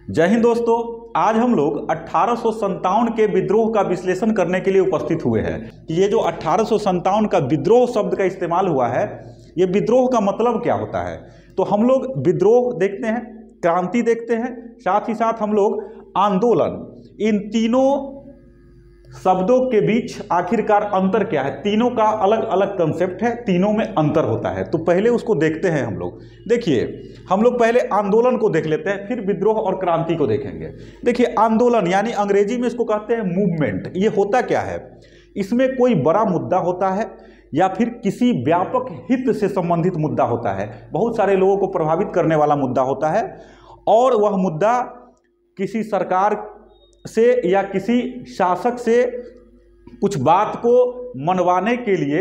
जय हिंद दोस्तों। आज हम लोग 1857 के विद्रोह का विश्लेषण करने के लिए उपस्थित हुए हैं कि ये जो 1857 का विद्रोह शब्द का इस्तेमाल हुआ है, ये विद्रोह का मतलब क्या होता है। तो हम लोग विद्रोह देखते हैं, क्रांति देखते हैं, साथ ही साथ हम लोग आंदोलन, इन तीनों शब्दों के बीच आखिरकार अंतर क्या है। तीनों का अलग अलग कंसेप्ट है, तीनों में अंतर होता है। तो पहले उसको देखते हैं हम लोग। देखिए, हम लोग पहले आंदोलन को देख लेते हैं, फिर विद्रोह और क्रांति को देखेंगे। देखिए, आंदोलन यानी अंग्रेजी में इसको कहते हैं मूवमेंट। ये होता क्या है, इसमें कोई बड़ा मुद्दा होता है या फिर किसी व्यापक हित से संबंधित मुद्दा होता है, बहुत सारे लोगों को प्रभावित करने वाला मुद्दा होता है, और वह मुद्दा किसी सरकार से या किसी शासक से कुछ बात को मनवाने के लिए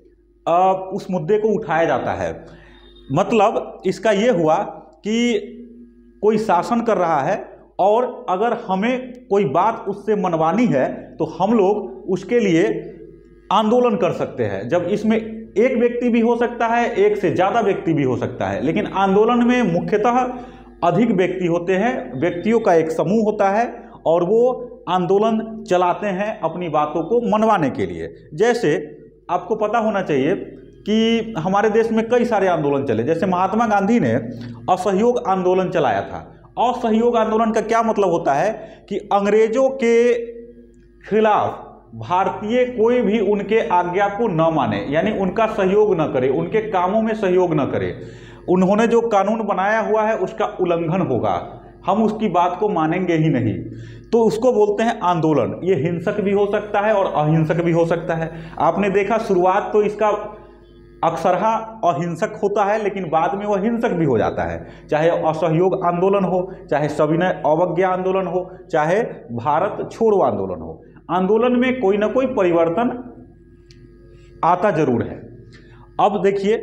उस मुद्दे को उठाया जाता है। मतलब इसका ये हुआ कि कोई शासन कर रहा है और अगर हमें कोई बात उससे मनवानी है तो हम लोग उसके लिए आंदोलन कर सकते हैं। जब इसमें एक व्यक्ति भी हो सकता है, एक से ज़्यादा व्यक्ति भी हो सकता है, लेकिन आंदोलन में मुख्यतः अधिक व्यक्ति होते हैं, व्यक्तियों का एक समूह होता है और वो आंदोलन चलाते हैं अपनी बातों को मनवाने के लिए। जैसे आपको पता होना चाहिए कि हमारे देश में कई सारे आंदोलन चले। जैसे महात्मा गांधी ने असहयोग आंदोलन चलाया था। असहयोग आंदोलन का क्या मतलब होता है कि अंग्रेजों के खिलाफ भारतीय कोई भी उनके आज्ञा को न माने, यानी उनका सहयोग न करे, उनके कामों में सहयोग न करे। उन्होंने जो कानून बनाया हुआ है उसका उल्लंघन होगा, हम उसकी बात को मानेंगे ही नहीं। तो उसको बोलते हैं आंदोलन। ये हिंसक भी हो सकता है और अहिंसक भी हो सकता है। आपने देखा शुरुआत तो इसका अक्सरहा अहिंसक होता है, लेकिन बाद में वह हिंसक भी हो जाता है। चाहे असहयोग आंदोलन हो, चाहे सविनय अवज्ञा आंदोलन हो, चाहे भारत छोड़ो आंदोलन हो, आंदोलन में कोई ना कोई परिवर्तन आता जरूर है। अब देखिए,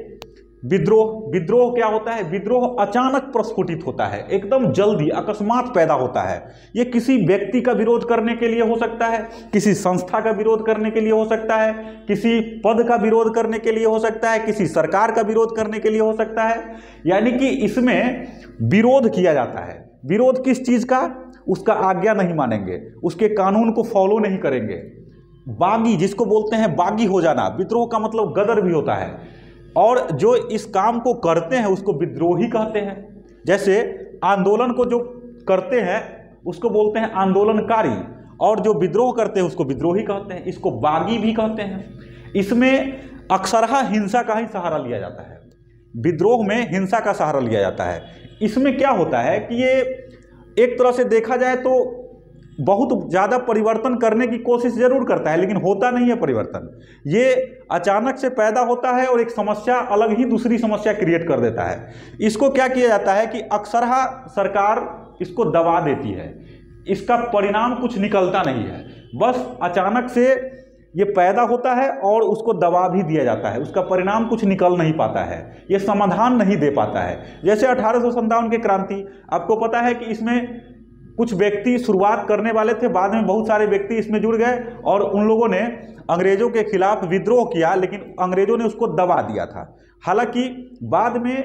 विद्रोह क्या होता है। विद्रोह अचानक प्रस्फुटित होता है, एकदम जल्दी अकस्मात पैदा होता है। ये किसी व्यक्ति का विरोध करने के लिए हो सकता है, किसी संस्था का विरोध करने के लिए हो सकता है, किसी पद का विरोध करने के लिए हो सकता है, किसी सरकार का विरोध करने के लिए हो सकता है। यानी कि इसमें विरोध किया जाता है। विरोध किस चीज का? उसका आज्ञा नहीं मानेंगे, उसके कानून को फॉलो नहीं करेंगे। बागी, जिसको बोलते हैं बागी हो जाना, विद्रोह का मतलब गदर भी होता है। और जो इस काम को करते हैं उसको विद्रोही कहते हैं। जैसे आंदोलन को जो करते हैं उसको बोलते हैं आंदोलनकारी, और जो विद्रोह करते हैं उसको विद्रोही कहते हैं। इसको बागी भी कहते हैं। इसमें अक्सरहा हिंसा का ही सहारा लिया जाता है। विद्रोह में हिंसा का सहारा लिया जाता है। इसमें क्या होता है कि ये एक तरह से देखा जाए तो बहुत ज़्यादा परिवर्तन करने की कोशिश जरूर करता है, लेकिन होता नहीं है परिवर्तन। ये अचानक से पैदा होता है और एक समस्या अलग ही दूसरी समस्या क्रिएट कर देता है। इसको क्या किया जाता है कि अक्सरहा सरकार इसको दबा देती है, इसका परिणाम कुछ निकलता नहीं है। बस अचानक से ये पैदा होता है और उसको दबा भी दिया जाता है, उसका परिणाम कुछ निकल नहीं पाता है, ये समाधान नहीं दे पाता है। जैसे 1857 की क्रांति, आपको पता है कि इसमें कुछ व्यक्ति शुरुआत करने वाले थे, बाद में बहुत सारे व्यक्ति इसमें जुड़ गए और उन लोगों ने अंग्रेजों के खिलाफ विद्रोह किया, लेकिन अंग्रेजों ने उसको दबा दिया था। हालांकि बाद में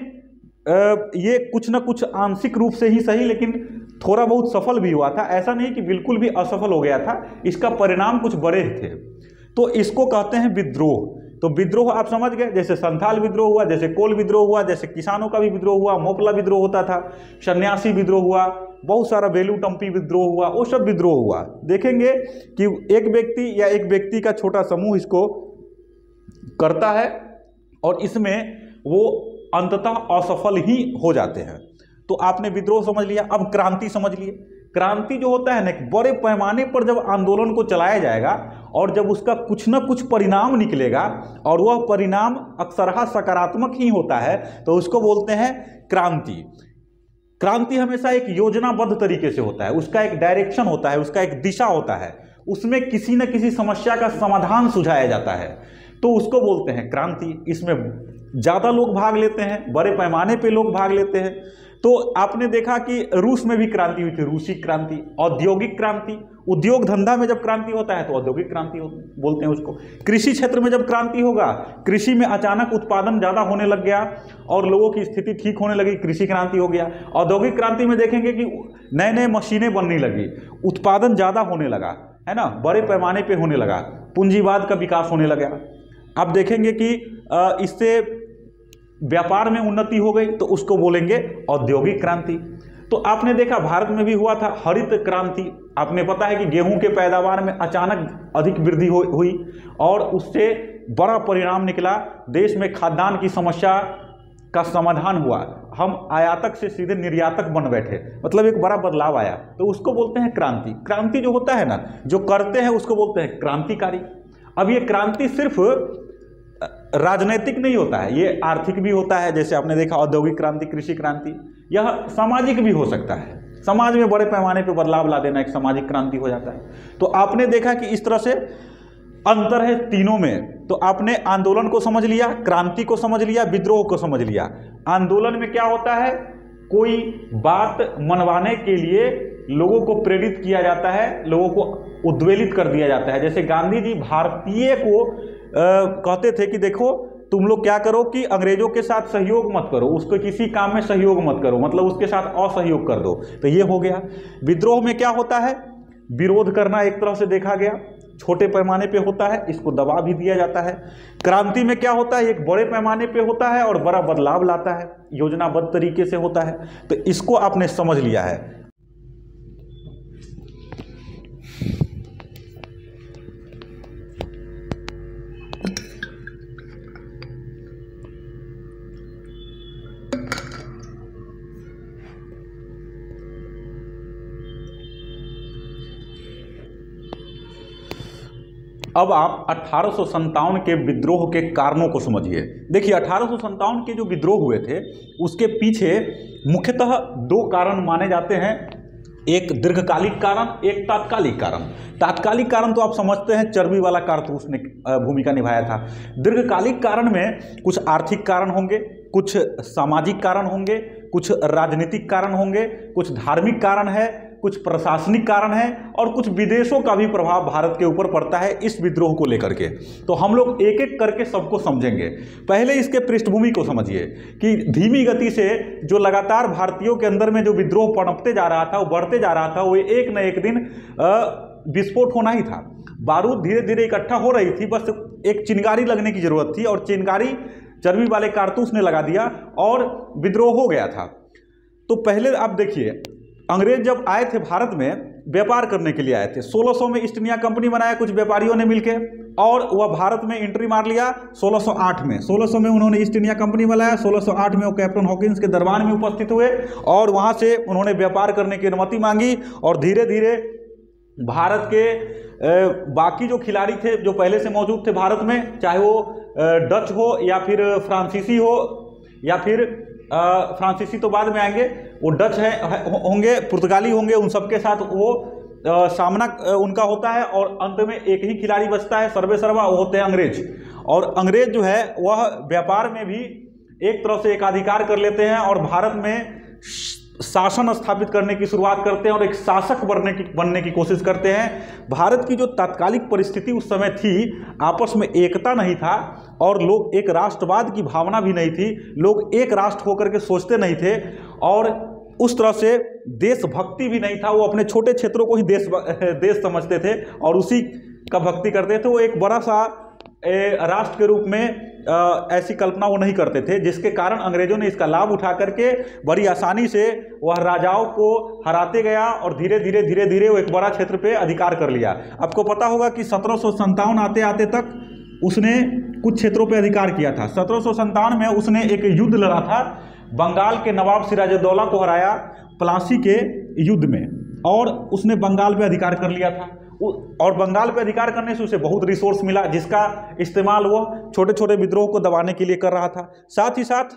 ये कुछ न कुछ आंशिक रूप से ही सही, लेकिन थोड़ा बहुत सफल भी हुआ था। ऐसा नहीं कि बिल्कुल भी असफल हो गया था, इसका परिणाम कुछ बड़े थे। तो इसको कहते हैं विद्रोह। तो विद्रोह आप समझ गए, जैसे संथाल विद्रोह हुआ, जैसे कोल विद्रोह हुआ, जैसे किसानों का भी विद्रोह हुआ, मोपला विद्रोह होता था, सन्यासी विद्रोह हुआ, बहुत सारा बेलूटम्पी विद्रोह हुआ, वो सब विद्रोह हुआ। देखेंगे कि एक व्यक्ति या एक व्यक्ति का छोटा समूह इसको करता है और इसमें वो अंततः असफल ही हो जाते हैं। तो आपने विद्रोह समझ लिया। अब क्रांति समझ लिए। क्रांति जो होता है ना, बड़े पैमाने पर जब आंदोलन को चलाया जाएगा और जब उसका कुछ न कुछ परिणाम निकलेगा और वह परिणाम अक्सरहा सकारात्मक ही होता है, तो उसको बोलते हैं क्रांति। क्रांति हमेशा एक योजनाबद्ध तरीके से होता है, उसका एक डायरेक्शन होता है, उसका एक दिशा होता है, उसमें किसी न किसी समस्या का समाधान सुझाया जाता है, तो उसको बोलते हैं क्रांति। इसमें ज़्यादा लोग भाग लेते हैं, बड़े पैमाने पे लोग भाग लेते हैं। तो आपने देखा कि रूस में भी क्रांति हुई थी, रूसी क्रांति, औद्योगिक क्रांति। उद्योग धंधा में जब क्रांति होता है तो औद्योगिक क्रांति बोलते हैं उसको। कृषि क्षेत्र में जब क्रांति होगा, कृषि में अचानक उत्पादन ज़्यादा होने लग गया और लोगों की स्थिति ठीक होने लगी, कृषि क्रांति हो गया। औद्योगिक क्रांति में देखेंगे कि नए नए मशीनें बनने लगी, उत्पादन ज़्यादा होने लगा, है ना, बड़े पैमाने पे होने लगा, पूंजीवाद का विकास होने लगा। अब देखेंगे कि इससे व्यापार में उन्नति हो गई तो उसको बोलेंगे औद्योगिक क्रांति। तो आपने देखा भारत में भी हुआ था हरित क्रांति। आपने पता है कि गेहूं के पैदावार में अचानक अधिक वृद्धि हुई और उससे बड़ा परिणाम निकला, देश में खाद्यान्न की समस्या का समाधान हुआ। हम आयातक से सीधे निर्यातक बन बैठे, मतलब एक बड़ा बदलाव आया, तो उसको बोलते हैं क्रांति। क्रांति जो होता है ना, जो करते हैं उसको बोलते हैं क्रांतिकारी। अब ये क्रांति सिर्फ राजनीतिक नहीं होता है, ये आर्थिक भी होता है, जैसे आपने देखा औद्योगिक क्रांति, कृषि क्रांति। यह सामाजिक भी हो सकता है, समाज में बड़े पैमाने पर बदलाव ला देना एक सामाजिक क्रांति हो जाता है। तो आपने देखा कि इस तरह से अंतर है तीनों में। तो आपने आंदोलन को समझ लिया, क्रांति को समझ लिया, विद्रोह को समझ लिया। आंदोलन में क्या होता है, कोई बात मनवाने के लिए लोगों को प्रेरित किया जाता है, लोगों को उद्वेलित कर दिया जाता है। जैसे गांधी जी भारतीय को कहते थे कि देखो तुम लोग क्या करो कि अंग्रेजों के साथ सहयोग मत करो, उसको किसी काम में सहयोग मत करो, मतलब उसके साथ असहयोग कर दो। तो ये हो गया। विद्रोह में क्या होता है, विरोध करना एक तरह से देखा गया, छोटे पैमाने पे होता है, इसको दबा भी दिया जाता है। क्रांति में क्या होता है, एक बड़े पैमाने पे होता है और बड़ा बदलाव लाता है, योजनाबद्ध तरीके से होता है। तो इसको आपने समझ लिया है। अब आप 1857 के विद्रोह के कारणों को समझिए। देखिए 1857 के जो विद्रोह हुए थे उसके पीछे मुख्यतः दो कारण माने जाते हैं, एक दीर्घकालिक कारण, एक तात्कालिक कारण। तात्कालिक कारण तो आप समझते हैं, चर्बी वाला कारतूस ने भूमिका निभाया था। दीर्घकालिक कारण में कुछ आर्थिक कारण होंगे, कुछ सामाजिक कारण होंगे, कुछ राजनीतिक कारण होंगे, कुछ धार्मिक कारण है, कुछ प्रशासनिक कारण है और कुछ विदेशों का भी प्रभाव भारत के ऊपर पड़ता है इस विद्रोह को लेकर के। तो हम लोग एक एक करके सबको समझेंगे। पहले इसके पृष्ठभूमि को समझिए कि धीमी गति से जो लगातार भारतीयों के अंदर में जो विद्रोह पनपते जा रहा था, वो बढ़ते जा रहा था, वो एक न एक दिन विस्फोट होना ही था। बारूद धीरे धीरे इकट्ठा हो रही थी, बस एक चिंगारी लगने की जरूरत थी और चिंगारी चर्बी वाले कारतूस ने लगा दिया और विद्रोह हो गया था। तो पहले आप देखिए, अंग्रेज जब आए थे भारत में व्यापार करने के लिए आए थे। 1600 में ईस्ट इंडिया कंपनी बनाया कुछ व्यापारियों ने मिलकर और वह भारत में एंट्री मार लिया 1608 में। 1600 में उन्होंने ईस्ट इंडिया कंपनी बनाया, 1608 में वो कैप्टन हॉकिंस के दरबार में उपस्थित हुए और वहाँ से उन्होंने व्यापार करने की अनुमति मांगी और धीरे धीरे भारत के बाकी जो खिलाड़ी थे जो पहले से मौजूद थे भारत में, चाहे वो डच हो या फिर फ्रांसीसी हो या फिर फ्रांसीसी तो बाद में आएंगे, वो डच होंगे, पुर्तगाली होंगे, उन सबके साथ वो सामना उनका होता है और अंत में एक ही खिलाड़ी बचता है सर्वे सर्वा, वो होते हैं अंग्रेज। और अंग्रेज जो है वह व्यापार में भी एक तरह से एकाधिकार कर लेते हैं और भारत में शासन स्थापित करने की शुरुआत करते हैं और एक शासक बनने की कोशिश करते हैं। भारत की जो तात्कालिक परिस्थिति उस समय थी, आपस में एकता नहीं था और लोग एक राष्ट्रवाद की भावना भी नहीं थी, लोग एक राष्ट्र होकर के सोचते नहीं थे और उस तरह से देशभक्ति भी नहीं था। वो अपने छोटे क्षेत्रों को ही देश समझते थे और उसी का भक्ति करते थे। वो एक बड़ा सा राष्ट्र के रूप में ऐसी कल्पना वो नहीं करते थे, जिसके कारण अंग्रेजों ने इसका लाभ उठा करके बड़ी आसानी से वह राजाओं को हराते गया और धीरे धीरे वो एक बड़ा क्षेत्र पे अधिकार कर लिया। आपको पता होगा कि 1757 आते आते तक उसने कुछ क्षेत्रों पे अधिकार किया था। 1757 में उसने एक युद्ध लड़ा था, बंगाल के नवाब सिराजुद्दौला को हराया प्लासी के युद्ध में और उसने बंगाल पे अधिकार कर लिया था। और बंगाल पे अधिकार करने से उसे बहुत रिसोर्स मिला, जिसका इस्तेमाल वो छोटे छोटे विद्रोह को दबाने के लिए कर रहा था। साथ ही साथ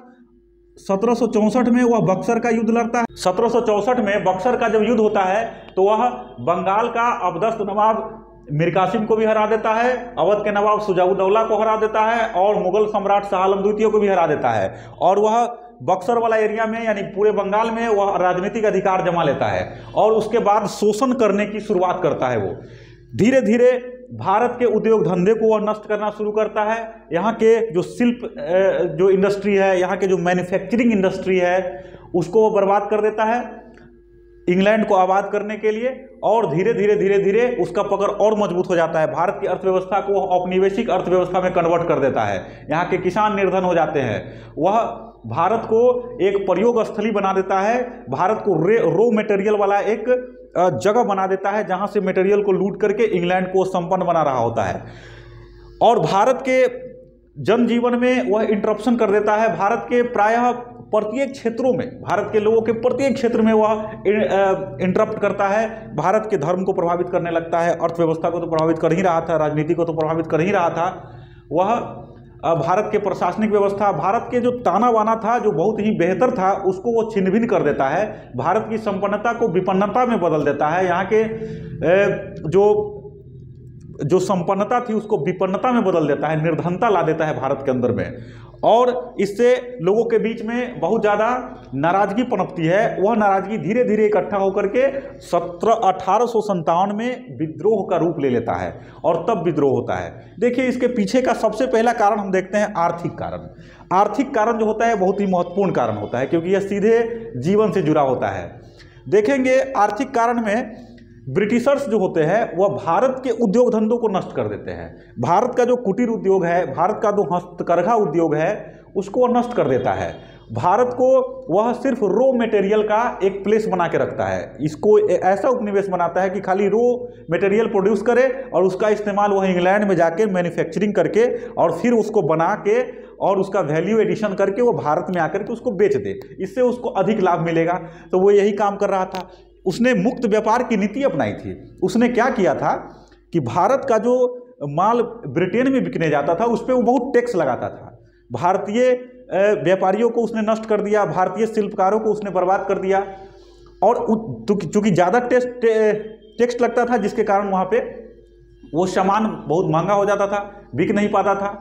1764 में वह बक्सर का युद्ध लड़ता है। 1764 में बक्सर का जब युद्ध होता है तो वह बंगाल का अबदस्त नवाब मीर कासिम को भी हरा देता है, अवध के नवाब शुजाउद्दौला को हरा देता है और मुगल सम्राट शाह आलम द्वितीय को भी हरा देता है। और वह बक्सर वाला एरिया में यानी पूरे बंगाल में वह राजनीतिक अधिकार जमा लेता है और उसके बाद शोषण करने की शुरुआत करता है। वो धीरे धीरे भारत के उद्योग धंधे को वह नष्ट करना शुरू करता है। यहाँ के जो शिल्प जो इंडस्ट्री है, यहाँ के जो मैन्युफैक्चरिंग इंडस्ट्री है, उसको वो बर्बाद कर देता है इंग्लैंड को आबाद करने के लिए। और धीरे धीरे उसका पकड़ और मजबूत हो जाता है। भारत की अर्थव्यवस्था को औपनिवेशिक अर्थव्यवस्था में कन्वर्ट कर देता है। यहाँ के किसान निर्धन हो जाते हैं। वह भारत को एक प्रयोग स्थली बना देता है। भारत को रॉ मटेरियल वाला एक जगह बना देता है जहाँ से मटेरियल को लूट करके इंग्लैंड को संपन्न बना रहा होता है। और भारत के जनजीवन में वह इंटरप्शन कर देता है। भारत के प्रायः प्रत्येक क्षेत्रों में, भारत के लोगों के प्रत्येक क्षेत्र में वह इंटरप्ट करता है। भारत के धर्म को प्रभावित करने लगता है, अर्थव्यवस्था को तो प्रभावित कर ही रहा था, राजनीति को तो प्रभावित कर ही रहा था। वह भारत के प्रशासनिक व्यवस्था, भारत के जो ताना बाना था जो बहुत ही बेहतर था, उसको वो छिन्न भिन्न कर देता है। भारत की संपन्नता को विपन्नता में बदल देता है। यहाँ के जो संपन्नता थी उसको विपन्नता में बदल देता है, निर्धनता ला देता है भारत के अंदर में। और इससे लोगों के बीच में बहुत ज़्यादा नाराजगी पनपती है। वह नाराजगी धीरे धीरे इकट्ठा होकर के 1857 में विद्रोह का रूप ले लेता है और तब विद्रोह होता है। देखिए, इसके पीछे का सबसे पहला कारण हम देखते हैं आर्थिक कारण। आर्थिक कारण जो होता है बहुत ही महत्वपूर्ण कारण होता है, क्योंकि यह सीधे जीवन से जुड़ा होता है। देखेंगे आर्थिक कारण में ब्रिटिशर्स जो होते हैं वह भारत के उद्योग धंधों को नष्ट कर देते हैं। भारत का जो कुटीर उद्योग है, भारत का जो हस्तकरघा उद्योग है, उसको वह नष्ट कर देता है। भारत को वह सिर्फ रॉ मटेरियल का एक प्लेस बना के रखता है। इसको ऐसा उपनिवेश बनाता है कि खाली रॉ मटेरियल प्रोड्यूस करे और उसका इस्तेमाल वह इंग्लैंड में जाके मैन्युफैक्चरिंग करके और फिर उसको बना के और उसका वैल्यू एडिशन करके वो भारत में आकर के उसको बेच दे। इससे उसको अधिक लाभ मिलेगा। तो वो यही काम कर रहा था। उसने मुक्त व्यापार की नीति अपनाई थी। उसने क्या किया था कि भारत का जो माल ब्रिटेन में बिकने जाता था उस पर वो बहुत टैक्स लगाता था। भारतीय व्यापारियों को उसने नष्ट कर दिया, भारतीय शिल्पकारों को उसने बर्बाद कर दिया। और चूंकि ज़्यादा टैक्स लगता था, जिसके कारण वहाँ पे वो सामान बहुत महंगा हो जाता था, बिक नहीं पाता था।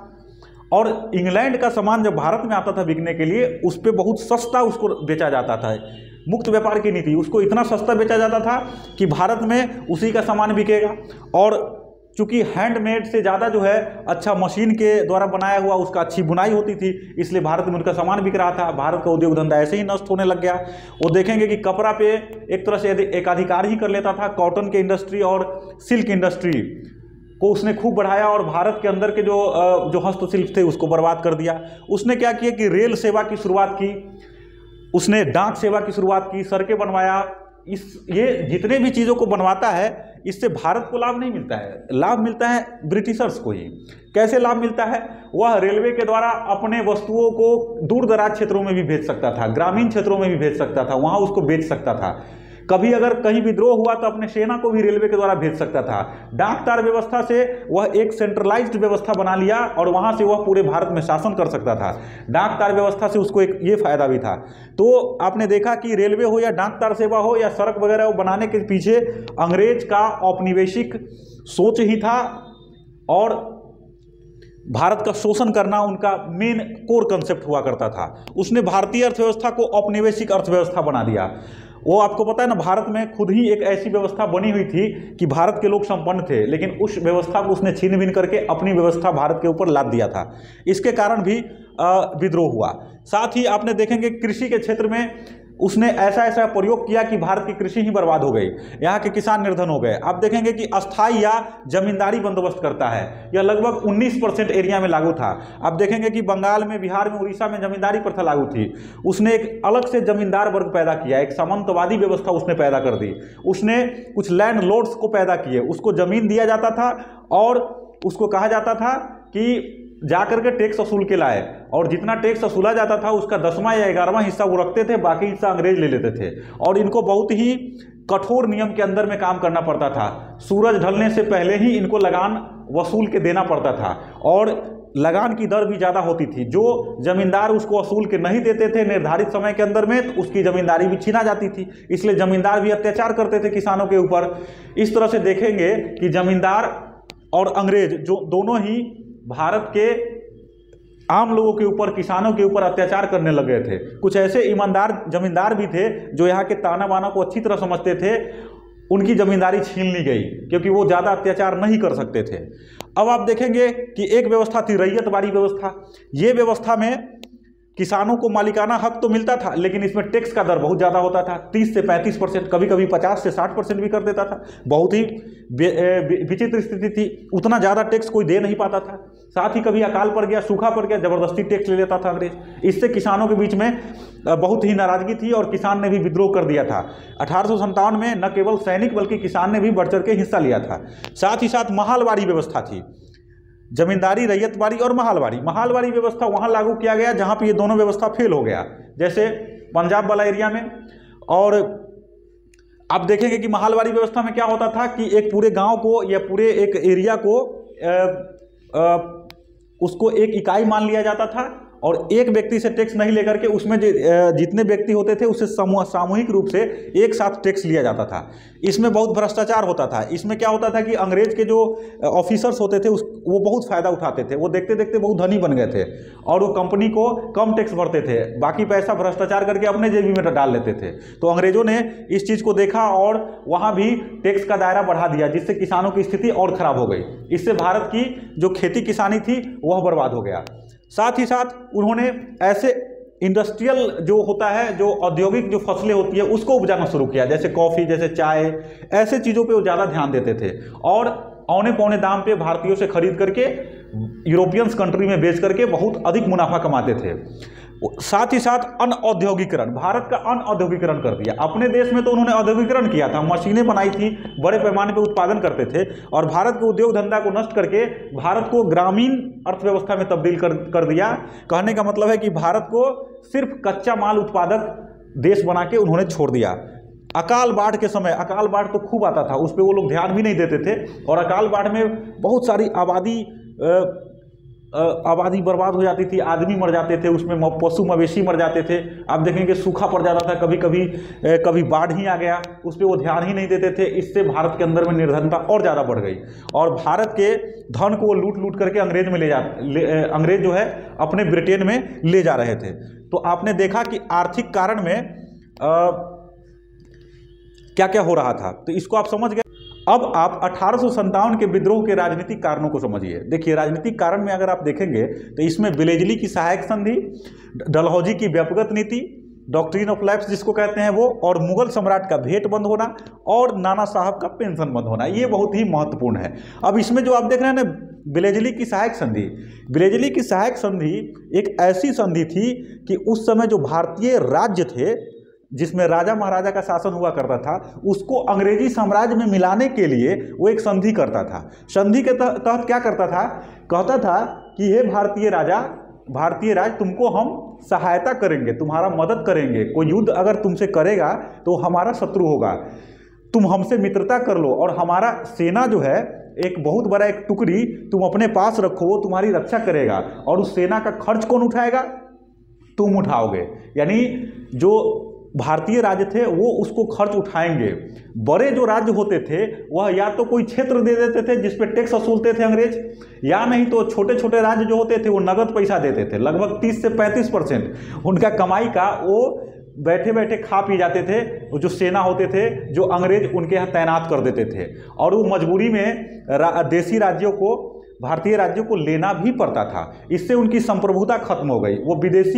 और इंग्लैंड का सामान जब भारत में आता था बिकने के लिए, उस पर बहुत सस्ता उसको बेचा जाता था। मुक्त व्यापार की नीति, उसको इतना सस्ता बेचा जाता था कि भारत में उसी का सामान बिकेगा। और चूंकि हैंडमेड से ज़्यादा जो है अच्छा मशीन के द्वारा बनाया हुआ उसका अच्छी बुनाई होती थी, इसलिए भारत में उनका सामान बिक रहा था। भारत का उद्योग धंधा ऐसे ही नष्ट होने लग गया। वो देखेंगे कि कपड़ा पे एक तरह से एकाधिकार ही कर लेता था। कॉटन के इंडस्ट्री और सिल्क इंडस्ट्री को उसने खूब बढ़ाया और भारत के अंदर के जो हस्तशिल्प थे उसको बर्बाद कर दिया। उसने क्या किया कि रेल सेवा की शुरुआत की, उसने डाक सेवा की शुरुआत की, सड़कें बनवाया। ये जितने भी चीज़ों को बनवाता है, इससे भारत को लाभ नहीं मिलता है, लाभ मिलता है ब्रिटिशर्स को ही। कैसे लाभ मिलता है? वह रेलवे के द्वारा अपने वस्तुओं को दूर दराज क्षेत्रों में भी भेज सकता था, ग्रामीण क्षेत्रों में भी भेज सकता था, वहाँ उसको बेच सकता था। कभी अगर कहीं विद्रोह हुआ तो अपने सेना को भी रेलवे के द्वारा भेज सकता था। डाक तार व्यवस्था से वह एक सेंट्रलाइज्ड व्यवस्था बना लिया और वहाँ से वह पूरे भारत में शासन कर सकता था। डाक तार व्यवस्था से उसको एक ये फायदा भी था। तो आपने देखा कि रेलवे हो या डाक तार सेवा हो या सड़क वगैरह बनाने के पीछे अंग्रेज का औपनिवेशिक सोच ही था और भारत का शोषण करना उनका मेन कोर कंसेप्ट हुआ करता था। उसने भारतीय अर्थव्यवस्था को औपनिवेशिक अर्थव्यवस्था बना दिया। वो आपको पता है ना, भारत में खुद ही एक ऐसी व्यवस्था बनी हुई थी कि भारत के लोग संपन्न थे, लेकिन उस व्यवस्था को उसने छीन भिन करके अपनी व्यवस्था भारत के ऊपर लाद दिया था। इसके कारण भी विद्रोह हुआ। साथ ही आपने देखेंगे कृषि के क्षेत्र में उसने ऐसा प्रयोग किया कि भारत की कृषि ही बर्बाद हो गई, यहाँ के किसान निर्धन हो गए। आप देखेंगे कि अस्थाई या जमींदारी बंदोबस्त करता है, यह लगभग 19% एरिया में लागू था। आप देखेंगे कि बंगाल में, बिहार में, उड़ीसा में जमींदारी प्रथा लागू थी। उसने एक अलग से जमींदार वर्ग पैदा किया, एक सामंतवादी व्यवस्था उसने पैदा कर दी। उसने कुछ लैंड लॉर्ड्स को पैदा किए, उसको जमीन दिया जाता था और उसको कहा जाता था कि जाकर के टैक्स वसूल के लाए, और जितना टैक्स वसूला जाता था उसका 10वां या 11वां हिस्सा वो रखते थे, बाकी हिस्सा अंग्रेज ले लेते थे। और इनको बहुत ही कठोर नियम के अंदर में काम करना पड़ता था। सूरज ढलने से पहले ही इनको लगान वसूल के देना पड़ता था और लगान की दर भी ज़्यादा होती थी। जो जमींदार उसको वसूल के नहीं देते थे निर्धारित समय के अंदर में, तो उसकी जमींदारी भी छीना जाती थी। इसलिए जमींदार भी अत्याचार करते थे किसानों के ऊपर। इस तरह से देखेंगे कि जमींदार और अंग्रेज जो दोनों ही भारत के आम लोगों के ऊपर, किसानों के ऊपर अत्याचार करने लगे थे। कुछ ऐसे ईमानदार जमींदार भी थे जो यहाँ के ताना बाना को अच्छी तरह समझते थे, उनकी जमींदारी छीन ली गई क्योंकि वो ज़्यादा अत्याचार नहीं कर सकते थे। अब आप देखेंगे कि एक व्यवस्था थी रैयतवाड़ी व्यवस्था। ये व्यवस्था में किसानों को मालिकाना हक तो मिलता था, लेकिन इसमें टैक्स का दर बहुत ज़्यादा होता था, 30 से 35%, कभी कभी 50 से 60% भी कर देता था। बहुत ही विचित्र स्थिति थी, उतना ज़्यादा टैक्स कोई दे नहीं पाता था। साथ ही कभी अकाल पड़ गया, सूखा पड़ गया, ज़बरदस्ती टैक्स ले लेता था अंग्रेज। इससे किसानों के बीच में बहुत ही नाराज़गी थी और किसान ने भी विद्रोह कर दिया था। 1857 में न केवल सैनिक बल्कि किसान ने भी बढ़ चढ़ के हिस्सा लिया था। साथ ही साथ महालवाड़ी व्यवस्था थी, जमींदारी, रैयतवाड़ी और महालवाड़ी। महालवाड़ी व्यवस्था वहाँ लागू किया गया जहाँ पे ये दोनों व्यवस्था फेल हो गया, जैसे पंजाब वाला एरिया में। और आप देखेंगे कि महालवाड़ी व्यवस्था में क्या होता था कि एक पूरे गांव को या पूरे एक एरिया को उसको एक इकाई मान लिया जाता था और एक व्यक्ति से टैक्स नहीं लेकर के उसमें जितने व्यक्ति होते थे उससे सामूहिक रूप से एक साथ टैक्स लिया जाता था। इसमें बहुत भ्रष्टाचार होता था। इसमें क्या होता था कि अंग्रेज के जो ऑफिसर्स होते थे वो बहुत फ़ायदा उठाते थे। वो देखते देखते बहुत धनी बन गए थे और वो कंपनी को कम टैक्स भरते थे, बाकी पैसा भ्रष्टाचार करके अपने जेबी में डाल लेते थे। तो अंग्रेजों ने इस चीज़ को देखा और वहाँ भी टैक्स का दायरा बढ़ा दिया, जिससे किसानों की स्थिति और ख़राब हो गई। इससे भारत की जो खेती किसानी थी वह बर्बाद हो गया। साथ ही साथ उन्होंने ऐसे इंडस्ट्रियल जो होता है, जो औद्योगिक जो फसलें होती है उसको उपजाना शुरू किया, जैसे कॉफ़ी, जैसे चाय, ऐसे चीज़ों पे वो ज़्यादा ध्यान देते थे और औने पौने दाम पे भारतीयों से खरीद करके यूरोपियंस कंट्री में बेच करके बहुत अधिक मुनाफा कमाते थे। साथ ही साथ अनऔद्योगिकरण, भारत का अनऔद्योगिकरण कर दिया। अपने देश में तो उन्होंने औद्योगिकरण किया था, मशीनें बनाई थी, बड़े पैमाने पर उत्पादन करते थे और भारत के उद्योग धंधा को नष्ट करके भारत को ग्रामीण अर्थव्यवस्था में तब्दील कर दिया। कहने का मतलब है कि भारत को सिर्फ कच्चा माल उत्पादक देश बना के उन्होंने छोड़ दिया। अकाल बाढ़ के समय, अकाल बाढ़ तो खूब आता था, उस पर वो लोग ध्यान भी नहीं देते थे और अकाल बाढ़ में बहुत सारी आबादी बर्बाद हो जाती थी, आदमी मर जाते थे, उसमें पशु मवेशी मर जाते थे। आप देखेंगे सूखा पड़ जाता था, कभी बाढ़ ही आ गया, उस पर वो ध्यान ही नहीं देते थे। इससे भारत के अंदर में निर्धनता और ज़्यादा बढ़ गई और भारत के धन को वो लूट करके अंग्रेज जो है अपने ब्रिटेन में ले जा रहे थे। तो आपने देखा कि आर्थिक कारण में क्या क्या हो रहा था, तो इसको आप समझ गए। अब आप 1857 के विद्रोह के राजनीतिक कारणों को समझिए। देखिए, राजनीतिक कारण में अगर आप देखेंगे तो इसमें बिलेजली की सहायक संधि, डलहौजी की व्यापक नीति, डॉक्ट्रिन ऑफ लैप्स जिसको कहते हैं वो, और मुगल सम्राट का भेंट बंद होना और नाना साहब का पेंशन बंद होना, ये बहुत ही महत्वपूर्ण है। अब इसमें जो आप देख रहे हैं ना, बिलेजली की सहायक संधि, बिलेजली की सहायक संधि एक ऐसी संधि थी कि उस समय जो भारतीय राज्य थे जिसमें राजा महाराजा का शासन हुआ करता था, उसको अंग्रेजी साम्राज्य में मिलाने के लिए वो एक संधि करता था। संधि के तहत क्या करता था, कहता था कि हे भारतीय राज, तुमको हम सहायता करेंगे, तुम्हारा मदद करेंगे, कोई युद्ध अगर तुमसे करेगा तो हमारा शत्रु होगा, तुम हमसे मित्रता कर लो और हमारा सेना जो है एक बहुत बड़ा एक टुकड़ी तुम अपने पास रखो, वो तुम्हारी रक्षा करेगा और उस सेना का खर्च कौन उठाएगा, तुम उठाओगे। यानी जो भारतीय राज्य थे वो उसको खर्च उठाएंगे। बड़े जो राज्य होते थे वह या तो कोई क्षेत्र दे देते थे जिस पे टैक्स वसूलते थे अंग्रेज, या नहीं तो छोटे छोटे राज्य जो होते थे वो नगद पैसा देते थे, लगभग 30 से 35% उनका कमाई का वो बैठे बैठे खा पी जाते थे। वो जो सेना होते थे जो अंग्रेज उनके यहाँ तैनात कर देते थे और वो मजबूरी में देसी राज्यों को, भारतीय राज्यों को लेना भी पड़ता था। इससे उनकी संप्रभुता खत्म हो गई। वो विदेशी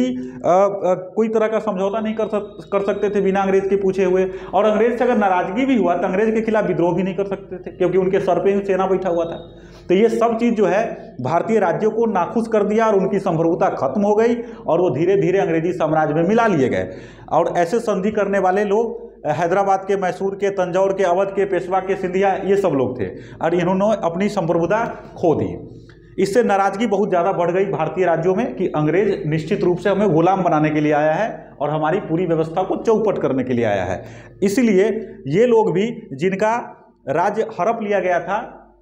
कोई तरह का समझौता नहीं कर सकते थे बिना अंग्रेज के पूछे हुए, और अंग्रेज से अगर नाराजगी भी हुआ तो अंग्रेज के खिलाफ विद्रोह भी नहीं कर सकते थे क्योंकि उनके सर पे ही सेना बैठा हुआ था। तो ये सब चीज़ जो है भारतीय राज्यों को नाखुश कर दिया और उनकी संप्रभुता खत्म हो गई और वो धीरे धीरे अंग्रेजी साम्राज्य में मिला लिए गए। और ऐसे संधि करने वाले लोग हैदराबाद के, मैसूर के, तंजौर के, अवध के, पेशवा के, सिंधिया, ये सब लोग थे और इन्होंने अपनी संप्रभुता खो दी। इससे नाराजगी बहुत ज़्यादा बढ़ गई भारतीय राज्यों में कि अंग्रेज निश्चित रूप से हमें गुलाम बनाने के लिए आया है और हमारी पूरी व्यवस्था को चौपट करने के लिए आया है। इसलिए ये लोग भी जिनका राज्य हड़प लिया गया था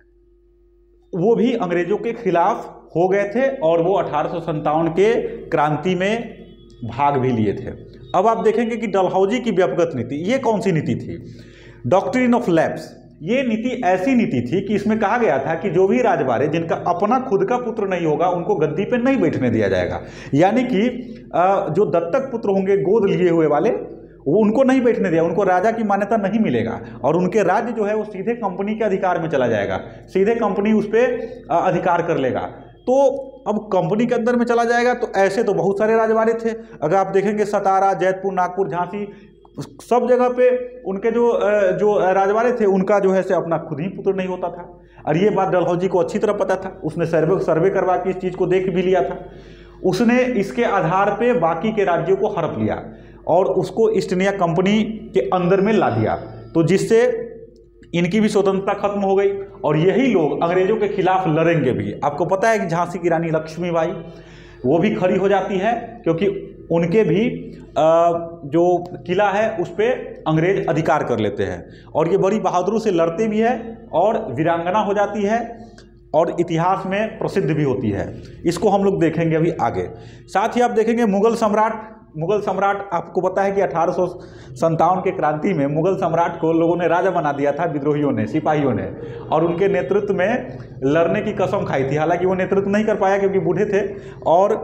वो भी अंग्रेजों के खिलाफ हो गए थे और वो 1857 के क्रांति में भाग भी लिए थे। अब आप देखेंगे कि डलहौजी की व्यापक नीति, ये कौन सी नीति थी? Doctrine of lapse. ये नीति ऐसी नीति थी कि इसमें कहा गया था कि जो भी राजवाड़े जिनका अपना खुद का पुत्र नहीं होगा उनको गद्दी पे नहीं बैठने दिया जाएगा। यानी कि जो दत्तक पुत्र होंगे गोद लिए हुए वाले, वो उनको नहीं बैठने दिया, उनको राजा की मान्यता नहीं मिलेगा और उनके राज्य जो है वो सीधे कंपनी के अधिकार में चला जाएगा, सीधे कंपनी उस पर अधिकार कर लेगा। तो अब कंपनी के अंदर में चला जाएगा। तो ऐसे तो बहुत सारे राजवाड़े थे, अगर आप देखेंगे सतारा, जैतपुर, नागपुर, झांसी, सब जगह पे उनके जो राजवाड़े थे उनका जो है से अपना खुद ही पुत्र नहीं होता था। और ये बात डलहौजी को अच्छी तरह पता था, उसने सर्वे करवा के इस चीज़ को देख भी लिया था। उसने इसके आधार पे बाकी के राज्यों को हड़प लिया और उसको ईस्ट इंडिया कंपनी के अंदर में ला दिया, तो जिससे इनकी भी स्वतंत्रता खत्म हो गई और यही लोग अंग्रेजों के खिलाफ लड़ेंगे भी। आपको पता है कि झांसी की रानी लक्ष्मीबाई वो भी खड़ी हो जाती है, क्योंकि उनके भी जो किला है उस पर अंग्रेज अधिकार कर लेते हैं और ये बड़ी बहादुरी से लड़ते भी है और वीरांगना हो जाती है और इतिहास में प्रसिद्ध भी होती है। इसको हम लोग देखेंगे अभी आगे। साथ ही आप देखेंगे मुगल सम्राट आपको पता है कि 1857 के क्रांति में मुगल सम्राट को लोगों ने राजा बना दिया था, विद्रोहियों ने, सिपाहियों ने, और उनके नेतृत्व में लड़ने की कसम खाई थी। हालांकि वो नेतृत्व नहीं कर पाया क्योंकि बूढ़े थे और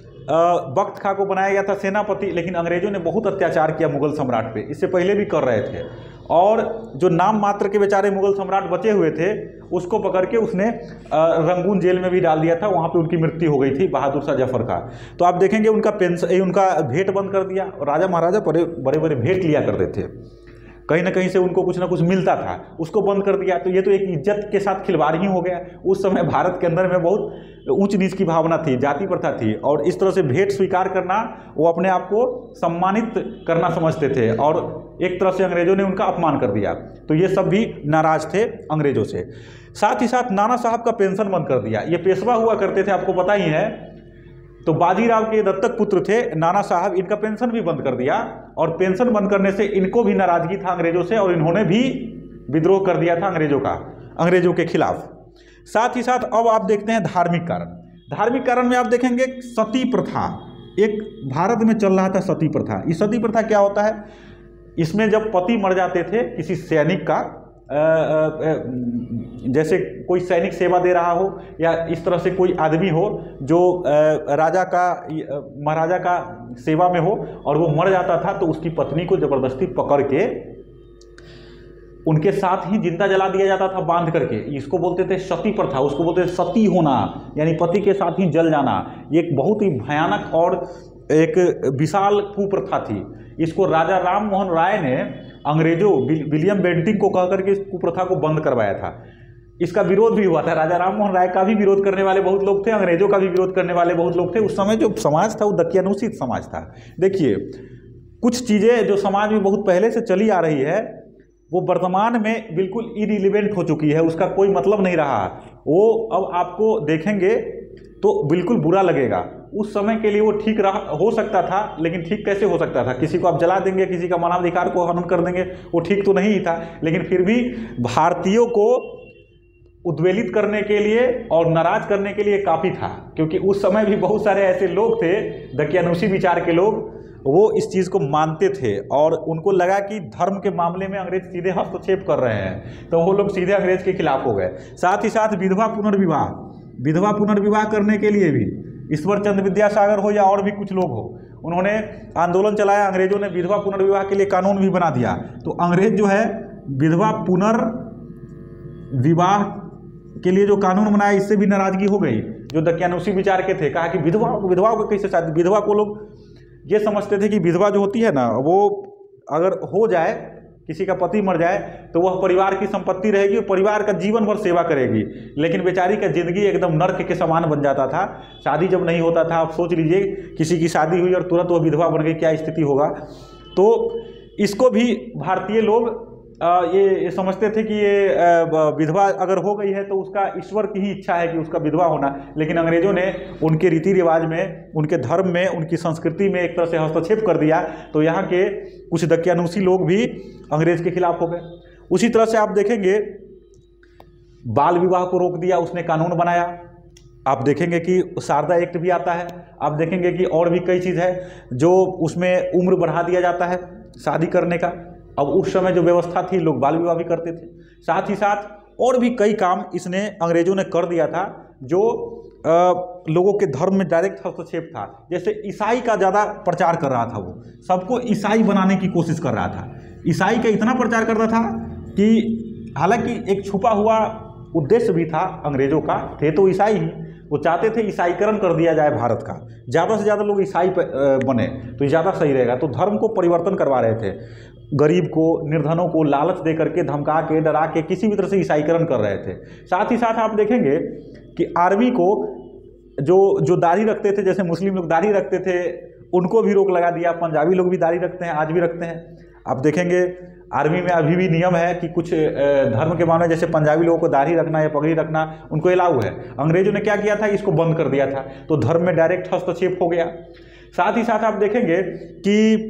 बख्त खां को बनाया गया था सेनापति, लेकिन अंग्रेजों ने बहुत अत्याचार किया मुगल सम्राट पे, इससे पहले भी कर रहे थे। और जो नाम मात्र के बेचारे मुगल सम्राट बचे हुए थे उसको पकड़ के उसने रंगून जेल में भी डाल दिया था, वहाँ पे उनकी मृत्यु हो गई थी बहादुर शाह जफर का। तो आप देखेंगे उनका भेंट बंद कर दिया। राजा महाराजा बड़े बड़े भेंट लिया करते थे, कहीं ना कहीं से उनको कुछ ना कुछ मिलता था, उसको बंद कर दिया। तो ये तो एक इज्जत के साथ खिलवाड़ ही हो गया। उस समय भारत के अंदर में बहुत ऊंच नीच की भावना थी, जाति प्रथा थी और इस तरह से भेंट स्वीकार करना वो अपने आप को सम्मानित करना समझते थे और एक तरह से अंग्रेजों ने उनका अपमान कर दिया। तो ये सब भी नाराज थे अंग्रेजों से। साथ ही साथ नाना साहब का पेंशन बंद कर दिया। ये पेशवा हुआ करते थे, आपको पता ही है। तो बाजीराव के दत्तक पुत्र थे नाना साहब, इनका पेंशन भी बंद कर दिया और पेंशन बंद करने से इनको भी नाराजगी था अंग्रेजों से और इन्होंने भी विद्रोह कर दिया था अंग्रेजों के खिलाफ। साथ ही साथ अब आप देखते हैं धार्मिक कारण में आप देखेंगे सती प्रथा, एक भारत में चल रहा था सती प्रथा। ये सती प्रथा क्या होता है, इसमें जब पति मर जाते थे किसी सैनिक का, जैसे कोई सैनिक सेवा दे रहा हो या इस तरह से कोई आदमी हो जो महाराजा का सेवा में हो और वो मर जाता था, तो उसकी पत्नी को जबरदस्ती पकड़ के उनके साथ ही जिंदा जला दिया जाता था बांध करके। इसको बोलते थे सती प्रथा, उसको बोलते थे सती होना, यानी पति के साथ ही जल जाना। ये एक बहुत ही भयानक और एक विशाल कुप्रथा थी। इसको राजा राम मोहन राय ने अंग्रेजों विलियम बेंटिंग को कहकर के इस कुप्रथा को बंद करवाया था। इसका विरोध भी हुआ था, राजा राम मोहन राय का भी विरोध करने वाले बहुत लोग थे, अंग्रेजों का भी विरोध करने वाले बहुत लोग थे। उस समय जो समाज था वो दकियानुसित समाज था। देखिए, कुछ चीज़ें जो समाज में बहुत पहले से चली आ रही है वो वर्तमान में बिल्कुल इरिलेवेंट हो चुकी है, उसका कोई मतलब नहीं रहा। वो अब आपको देखेंगे तो बिल्कुल बुरा लगेगा। उस समय के लिए वो ठीक हो सकता था, लेकिन ठीक कैसे हो सकता था? किसी को आप जला देंगे, किसी का मानवाधिकार को हनन कर देंगे, वो ठीक तो नहीं था। लेकिन फिर भी भारतीयों को उद्वेलित करने के लिए और नाराज करने के लिए काफ़ी था, क्योंकि उस समय भी बहुत सारे ऐसे लोग थे दकियानुसी विचार के लोग, वो इस चीज़ को मानते थे और उनको लगा कि धर्म के मामले में अंग्रेज सीधे हस्तक्षेप कर रहे हैं, तो वो लोग सीधे अंग्रेज के खिलाफ हो गए। साथ ही साथ विधवा पुनर्विवाह करने के लिए भी ईश्वर चंद्र विद्यासागर हो या और भी कुछ लोग हो, उन्होंने आंदोलन चलाया। अंग्रेजों ने विधवा पुनर्विवाह के लिए कानून भी बना दिया। तो अंग्रेज जो है विधवा पुनर्विवाह के लिए जो कानून बनाया, इससे भी नाराजगी हो गई। जो दकियानुसी विचार के थे, कहा कि विधवाओं को कैसे शादी, विधवा को लोग ये समझते थे कि विधवा जो होती है ना, वो अगर हो जाए, किसी का पति मर जाए तो वह परिवार की संपत्ति रहेगी, वो परिवार का जीवन भर सेवा करेगी। लेकिन बेचारी का जिंदगी एकदम नर्क के समान बन जाता था। शादी जब नहीं होता था, आप सोच लीजिए किसी की शादी हुई और तुरंत वो विधवा बन गई, क्या स्थिति होगा। तो इसको भी भारतीय लोग ये समझते थे कि ये विधवा अगर हो गई है तो उसका ईश्वर की ही इच्छा है कि उसका विधवा होना। लेकिन अंग्रेजों ने उनके रीति रिवाज में, उनके धर्म में, उनकी संस्कृति में एक तरह से हस्तक्षेप कर दिया। तो यहाँ के कुछ दकियानुसी लोग भी अंग्रेज के खिलाफ हो गए। उसी तरह से आप देखेंगे बाल विवाह को रोक दिया, उसने कानून बनाया। आप देखेंगे कि शारदा एक्ट भी आता है। आप देखेंगे कि और भी कई चीज़ है जो उसमें उम्र बढ़ा दिया जाता है शादी करने का। अब उस समय जो व्यवस्था थी, लोग बाल विवाह भी करते थे। साथ ही साथ और भी कई काम इसने अंग्रेजों ने कर दिया था जो लोगों के धर्म में डायरेक्ट हस्तक्षेप था। जैसे ईसाई का ज़्यादा प्रचार कर रहा था, वो सबको ईसाई बनाने की कोशिश कर रहा था। ईसाई का इतना प्रचार करता था कि हालांकि एक छुपा हुआ उद्देश्य भी था अंग्रेजों का, थे तो ईसाई ही, वो चाहते थे ईसाईकरण कर दिया जाए भारत का, ज़्यादा से ज़्यादा लोग ईसाई बने तो ज़्यादा सही रहेगा। तो धर्म को परिवर्तन करवा रहे थे, गरीब को, निर्धनों को लालच दे करके, धमका के, डरा के किसी भी तरह से ईसाईकरण कर रहे थे। साथ ही साथ आप देखेंगे कि आर्मी को जो दाढ़ी रखते थे, जैसे मुस्लिम लोग दाढ़ी रखते थे, उनको भी रोक लगा दिया। पंजाबी लोग भी दाढ़ी रखते हैं, आज भी रखते हैं। आप देखेंगे आर्मी में अभी भी नियम है कि कुछ धर्म के मामले, जैसे पंजाबी लोगों को दाढ़ी रखना या पगड़ी रखना उनको अलाउ है। अंग्रेजों ने क्या किया था, इसको बंद कर दिया था, तो धर्म में डायरेक्ट हस्तक्षेप हो गया। साथ ही साथ आप देखेंगे कि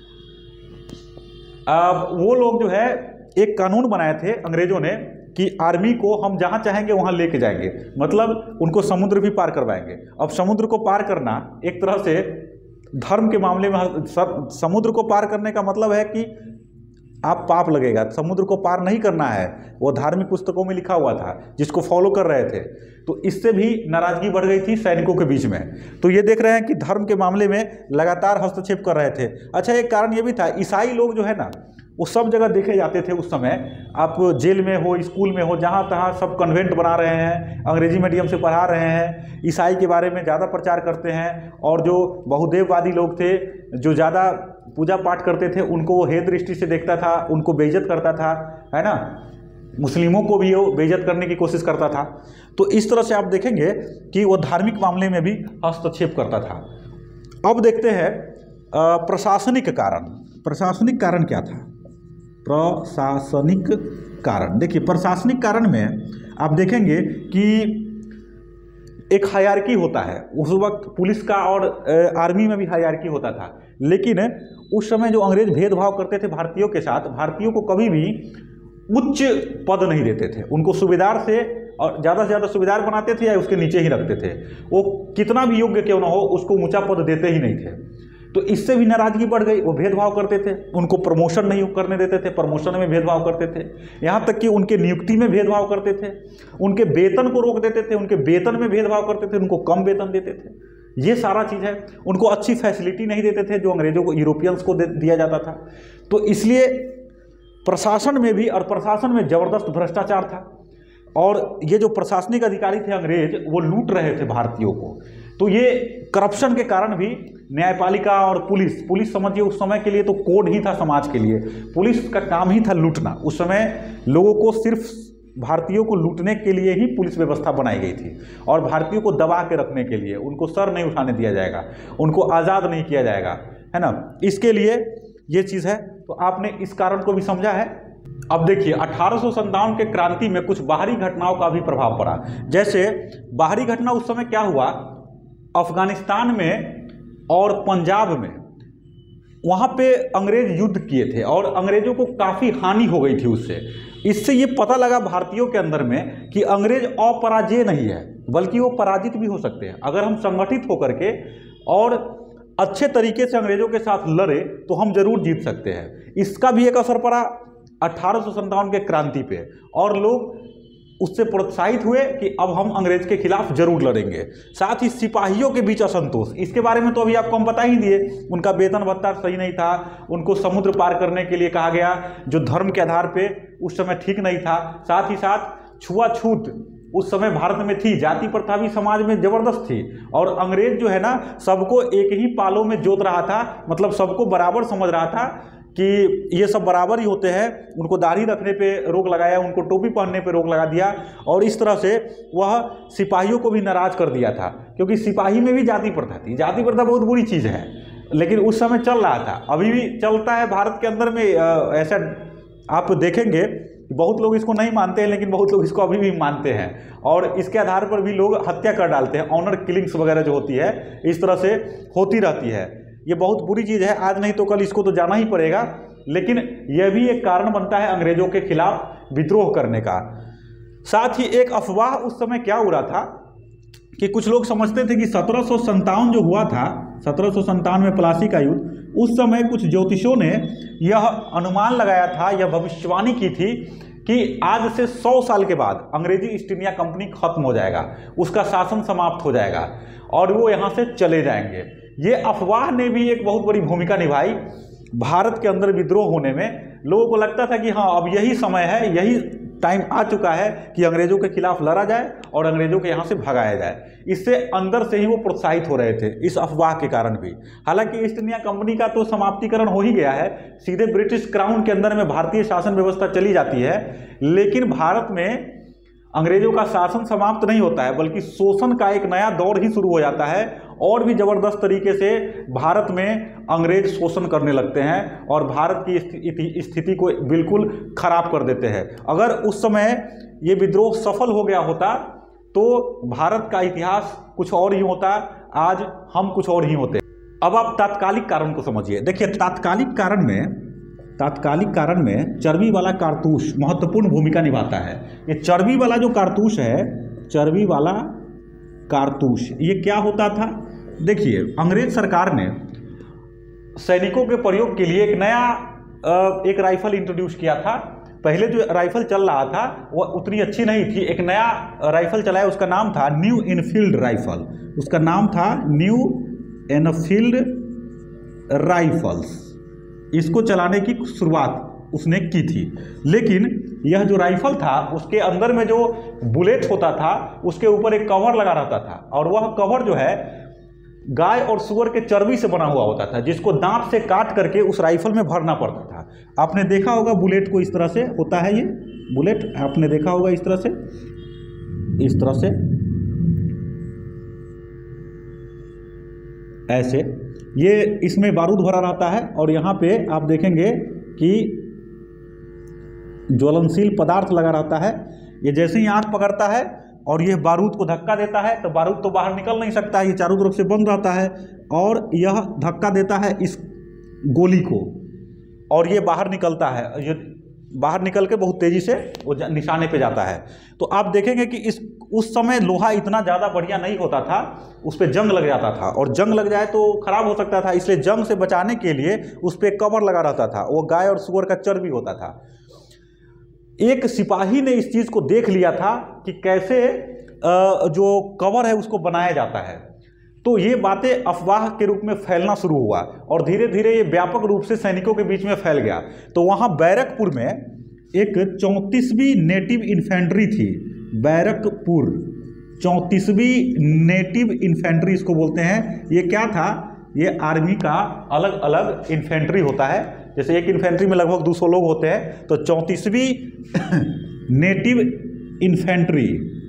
वो लोग जो है एक कानून बनाए थे अंग्रेजों ने कि आर्मी को हम जहाँ चाहेंगे वहाँ लेके जाएंगे, मतलब उनको समुद्र भी पार करवाएंगे। अब समुद्र को पार करना एक तरह से धर्म के मामले में, समुद्र को पार करने का मतलब है कि आप पाप लगेगा, समुद्र को पार नहीं करना है, वो धार्मिक पुस्तकों में लिखा हुआ था जिसको फॉलो कर रहे थे। तो इससे भी नाराजगी बढ़ गई थी सैनिकों के बीच में। तो ये देख रहे हैं कि धर्म के मामले में लगातार हस्तक्षेप कर रहे थे। अच्छा, एक कारण ये भी था, ईसाई लोग जो है ना वो सब जगह देखे जाते थे उस समय। आप जेल में हो, स्कूल में हो, जहाँ तहाँ सब कन्वेंट बना रहे हैं, अंग्रेजी मीडियम से पढ़ा रहे हैं, ईसाई के बारे में ज़्यादा प्रचार करते हैं। और जो बहुदेववादी लोग थे, जो ज़्यादा पूजा पाठ करते थे, उनको वो हेय दृष्टि से देखता था, उनको बेइज्जत करता था, है ना। मुस्लिमों को भी वो बेइज्जत करने की कोशिश करता था। तो इस तरह से आप देखेंगे कि वो धार्मिक मामले में भी हस्तक्षेप करता था। अब देखते हैं प्रशासनिक कारण। प्रशासनिक कारण क्या था? प्रशासनिक कारण, देखिए प्रशासनिक कारण में आप देखेंगे कि एक हायरार्की होता है। उस वक्त पुलिस का और आर्मी में भी हायरार्की होता था, लेकिन उस समय जो अंग्रेज भेदभाव करते थे भारतीयों के साथ, भारतीयों को कभी भी उच्च पद नहीं देते थे। उनको सूबेदार से और ज़्यादा से ज़्यादा सूबेदार बनाते थे या उसके नीचे ही रखते थे। वो कितना भी योग्य क्यों ना हो, उसको ऊंचा पद देते ही नहीं थे। तो इससे भी नाराजगी बढ़ गई। वो भेदभाव करते थे, उनको प्रमोशन नहीं करने देते थे, प्रमोशन में भेदभाव करते थे, यहाँ तक कि उनके नियुक्ति में भेदभाव करते थे, उनके वेतन को रोक देते थे, उनके वेतन में भेदभाव करते थे, उनको कम वेतन देते थे। ये सारा चीज़ है। उनको अच्छी फैसिलिटी नहीं देते थे जो अंग्रेजों को, यूरोपियंस को दिया जाता था। तो इसलिए प्रशासन में भी, और प्रशासन में ज़बरदस्त भ्रष्टाचार था। और ये जो प्रशासनिक अधिकारी थे अंग्रेज, वो लूट रहे थे भारतीयों को। तो ये करप्शन के कारण भी न्यायपालिका और पुलिस समझिए उस समय के लिए तो कोड ही था समाज के लिए। पुलिस का काम ही था लूटना। उस समय लोगों को सिर्फ भारतीयों को लूटने के लिए ही पुलिस व्यवस्था बनाई गई थी, और भारतीयों को दबा के रखने के लिए। उनको सर नहीं उठाने दिया जाएगा, उनको आज़ाद नहीं किया जाएगा, है ना। इसके लिए ये चीज़ है। तो आपने इस कारण को भी समझा है। अब देखिए 1857 के क्रांति में कुछ बाहरी घटनाओं का भी प्रभाव पड़ा। जैसे बाहरी घटना उस समय क्या हुआ, अफगानिस्तान में और पंजाब में, वहाँ पे अंग्रेज युद्ध किए थे और अंग्रेजों को काफ़ी हानि हो गई थी उससे। इससे ये पता लगा भारतीयों के अंदर में कि अंग्रेज अपराजेय नहीं है, बल्कि वो पराजित भी हो सकते हैं। अगर हम संगठित होकर के और अच्छे तरीके से अंग्रेजों के साथ लड़े तो हम जरूर जीत सकते हैं। इसका भी एक असर पड़ा 1857 के क्रांति पे, और लोग उससे प्रोत्साहित हुए कि अब हम अंग्रेज के खिलाफ जरूर लड़ेंगे। साथ ही सिपाहियों के बीच असंतोष, इसके बारे में तो अभी आपको हम बता ही दिए। उनका वेतन भत्ता सही नहीं था, उनको समुद्र पार करने के लिए कहा गया, जो धर्म के आधार पे उस समय ठीक नहीं था। साथ ही साथ छुआछूत उस समय भारत में थी, जाति प्रथा भी समाज में जबरदस्त थी। और अंग्रेज जो है ना, सबको एक ही पालों में जोत रहा था, मतलब सबको बराबर समझ रहा था कि ये सब बराबर ही होते हैं। उनको दाढ़ी रखने पे रोक लगाया, उनको टोपी पहनने पे रोक लगा दिया, और इस तरह से वह सिपाहियों को भी नाराज कर दिया था, क्योंकि सिपाही में भी जाति प्रथा थी। जाति प्रथा बहुत बुरी चीज़ है, लेकिन उस समय चल रहा था, अभी भी चलता है भारत के अंदर में। ऐसा आप देखेंगे बहुत लोग इसको नहीं मानते हैं, लेकिन बहुत लोग इसको अभी भी मानते हैं, और इसके आधार पर भी लोग हत्या कर डालते हैं। ऑनर किलिंग्स वगैरह जो होती है, इस तरह से होती रहती है। ये बहुत बुरी चीज़ है, आज नहीं तो कल इसको तो जाना ही पड़ेगा। लेकिन यह भी एक कारण बनता है अंग्रेजों के खिलाफ विद्रोह करने का। साथ ही एक अफवाह उस समय क्या हो रहा था कि कुछ लोग समझते थे कि 1757 जो हुआ था, 1757 में प्लासी का युद्ध, उस समय कुछ ज्योतिषों ने यह अनुमान लगाया था, यह भविष्यवाणी की थी कि आज से 100 साल के बाद अंग्रेजी ईस्ट इंडिया कंपनी खत्म हो जाएगा, उसका शासन समाप्त हो जाएगा और वो यहाँ से चले जाएंगे। ये अफवाह ने भी एक बहुत बड़ी भूमिका निभाई भारत के अंदर विद्रोह होने में। लोगों को लगता था कि हाँ, अब यही समय है, यही टाइम आ चुका है कि अंग्रेजों के खिलाफ लड़ा जाए और अंग्रेजों को यहाँ से भगाया जाए। इससे अंदर से ही वो प्रोत्साहित हो रहे थे इस अफवाह के कारण भी। हालांकि ईस्ट इंडिया कंपनी का तो समाप्तिकरण हो ही गया है, सीधे ब्रिटिश क्राउन के अंदर में भारतीय शासन व्यवस्था चली जाती है, लेकिन भारत में अंग्रेजों का शासन समाप्त नहीं होता है, बल्कि शोषण का एक नया दौर ही शुरू हो जाता है और भी ज़बरदस्त तरीके से भारत में अंग्रेज शोषण करने लगते हैं और भारत की स्थिति को बिल्कुल खराब कर देते हैं। अगर उस समय ये विद्रोह सफल हो गया होता तो भारत का इतिहास कुछ और ही होता, आज हम कुछ और ही होते। अब आप तात्कालिक कारण को समझिए। देखिए, तात्कालिक कारण में चर्बी वाला कारतूस महत्वपूर्ण भूमिका निभाता है। ये चर्बी वाला जो कारतूस है, चर्बी वाला कारतूस, ये क्या होता था? देखिए, अंग्रेज सरकार ने सैनिकों के प्रयोग के लिए एक नया एक राइफल इंट्रोड्यूस किया था। पहले जो राइफल चल रहा था वो उतनी अच्छी नहीं थी, एक नया राइफल चलाया, उसका नाम था न्यू इनफील्ड राइफल। उसका नाम था न्यू इनफील्ड राइफल्स। इसको चलाने की शुरुआत उसने की थी, लेकिन यह जो राइफल था उसके अंदर में जो बुलेट होता था उसके ऊपर एक कवर लगा रहता था और वह कवर जो है गाय और सुअर के चर्बी से बना हुआ होता था, जिसको दांत से काट करके उस राइफल में भरना पड़ता था। आपने देखा होगा बुलेट को, इस तरह से होता है ये बुलेट, आपने देखा होगा इस तरह से ऐसे ये इसमें बारूद भरा रहता है और यहाँ पे आप देखेंगे कि ज्वलनशील पदार्थ लगा रहता है। ये जैसे ही आंख पकड़ता है और ये बारूद को धक्का देता है तो बारूद तो बाहर निकल नहीं सकता है, ये चारों तरफ से बंद रहता है और यह धक्का देता है इस गोली को और ये बाहर निकलता है। ये बाहर निकल के बहुत तेज़ी से वो निशाने पे जाता है। तो आप देखेंगे कि उस समय लोहा इतना ज़्यादा बढ़िया नहीं होता था, उस पर जंग लग जाता था और जंग लग जाए तो ख़राब हो सकता था, इसलिए जंग से बचाने के लिए उस पर कवर लगा रहता था, वो गाय और सुअर का चर्बी होता था। एक सिपाही ने इस चीज़ को देख लिया था कि कैसे जो कवर है उसको बनाया जाता है, तो ये बातें अफवाह के रूप में फैलना शुरू हुआ और धीरे धीरे ये व्यापक रूप से सैनिकों के बीच में फैल गया। तो वहाँ बैरकपुर में एक 34वीं नेटिव इन्फेंट्री थी, बैरकपुर 34वीं नेटिव इन्फेंट्री इसको बोलते हैं। ये क्या था? ये आर्मी का अलग अलग इन्फेंट्री होता है, जैसे एक इन्फेंट्री में लगभग 200 लोग होते हैं, तो 34वीं नेटिव इन्फेंट्री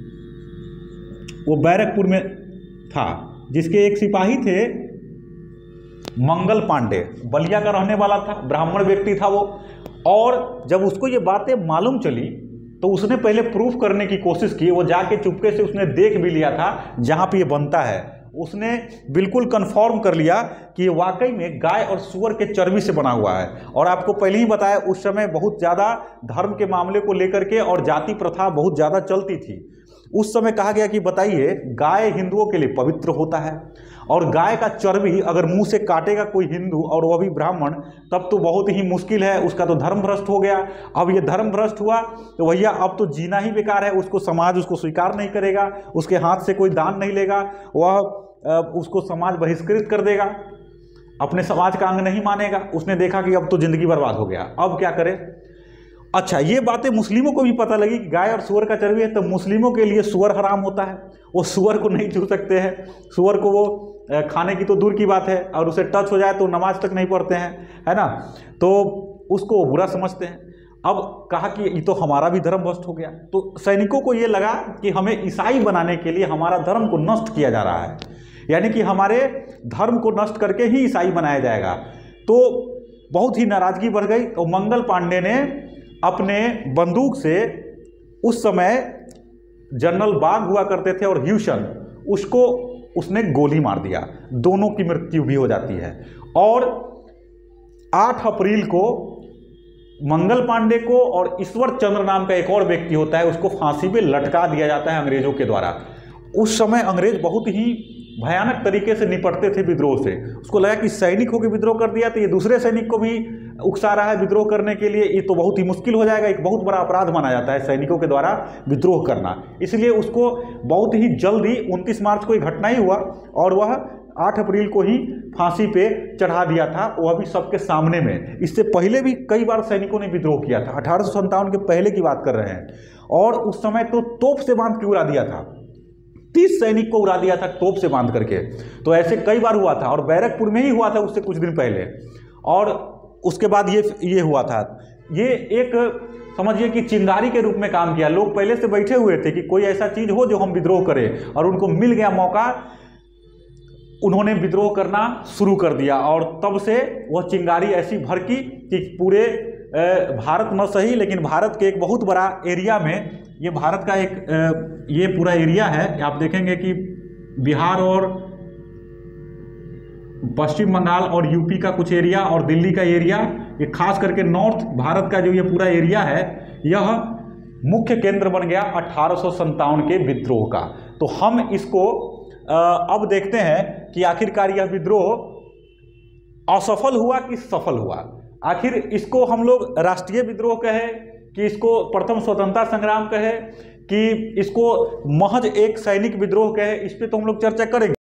वो बैरकपुर में था, जिसके एक सिपाही थे मंगल पांडे, बलिया का रहने वाला था, ब्राह्मण व्यक्ति था वो। और जब उसको ये बातें मालूम चली तो उसने पहले प्रूफ करने की कोशिश की, वो जाके चुपके से उसने देख भी लिया था जहाँ पे ये बनता है, उसने बिल्कुल कंफर्म कर लिया कि ये वाकई में गाय और सुअर के चर्बी से बना हुआ है। और आपको पहले ही बताया उस समय बहुत ज़्यादा धर्म के मामले को लेकर के और जाति प्रथा बहुत ज़्यादा चलती थी। उस समय कहा गया कि बताइए, गाय हिंदुओं के लिए पवित्र होता है और गाय का चर्बी अगर मुंह से काटेगा कोई हिंदू और वह भी ब्राह्मण, तब तो बहुत ही मुश्किल है, उसका तो धर्म भ्रष्ट हो गया। अब ये धर्म भ्रष्ट हुआ तो भैया अब तो जीना ही बेकार है, उसको समाज उसको स्वीकार नहीं करेगा, उसके हाथ से कोई दान नहीं लेगा, वह उसको समाज बहिष्कृत कर देगा, अपने समाज का अंग नहीं मानेगा। उसने देखा कि अब तो जिंदगी बर्बाद हो गया, अब क्या करे। अच्छा, ये बातें मुस्लिमों को भी पता लगी कि गाय और सुअर का चर्बी है, तो मुस्लिमों के लिए सुअर हराम होता है, वो सुअर को नहीं छू सकते हैं, सुअर को वो खाने की तो दूर की बात है, और उसे टच हो जाए तो नमाज तक नहीं पढ़ते हैं, है ना, तो उसको बुरा समझते हैं। अब कहा कि ये तो हमारा भी धर्म भ्रष्ट हो गया, तो सैनिकों को ये लगा कि हमें ईसाई बनाने के लिए हमारा धर्म को नष्ट किया जा रहा है, यानी कि हमारे धर्म को नष्ट करके ही ईसाई बनाया जाएगा। तो बहुत ही नाराजगी बढ़ गई और मंगल पांडे ने अपने बंदूक से, उस समय जनरल बाग हुआ करते थे और ह्यूसन, उसको उसने गोली मार दिया, दोनों की मृत्यु भी हो जाती है। और 8 अप्रैल को मंगल पांडे को और ईश्वर चंद्र नाम का एक और व्यक्ति होता है, उसको फांसी पे लटका दिया जाता है अंग्रेजों के द्वारा। उस समय अंग्रेज बहुत ही भयानक तरीके से निपटते थे विद्रोह से। उसको लगा कि सैनिकों के विद्रोह कर दिया तो ये दूसरे सैनिक को भी उकसा रहा है विद्रोह करने के लिए, ये तो बहुत ही मुश्किल हो जाएगा, एक बहुत बड़ा अपराध माना जाता है सैनिकों के द्वारा विद्रोह करना। इसलिए उसको बहुत ही जल्दी 29 मार्च को ये घटना ही हुआ और वह 8 अप्रैल को ही फांसी पे चढ़ा दिया था, वह भी सबके सामने में। इससे पहले भी कई बार सैनिकों ने विद्रोह किया था, 1857 के पहले की बात कर रहे हैं, और उस समय तो तोप से बांध के उड़ा दिया था, 30 सैनिक को उड़ा दिया था तोप से बांध करके। तो ऐसे कई बार हुआ था, और बैरकपुर में ही हुआ था उससे कुछ दिन पहले, और उसके बाद ये हुआ था। ये एक समझिए कि चिंगारी के रूप में काम किया। लोग पहले से बैठे हुए थे कि कोई ऐसा चीज़ हो जो हम विद्रोह करें, और उनको मिल गया मौका, उन्होंने विद्रोह करना शुरू कर दिया। और तब से वह चिंगारी ऐसी भड़की कि पूरे भारत न सही लेकिन भारत के एक बहुत बड़ा एरिया में, ये भारत का एक ये पूरा एरिया है, आप देखेंगे कि बिहार और पश्चिम बंगाल और यूपी का कुछ एरिया और दिल्ली का एरिया, ये खास करके नॉर्थ भारत का जो ये पूरा एरिया है, यह मुख्य केंद्र बन गया 1857 के विद्रोह का। तो हम इसको अब देखते हैं कि आखिरकार यह विद्रोह असफल हुआ कि सफल हुआ। आखिर इसको हम लोग राष्ट्रीय विद्रोह कहे कि इसको प्रथम स्वतंत्रता संग्राम कहे कि इसको महज एक सैनिक विद्रोह कहे, इस पर तो हम लोग चर्चा करेंगे।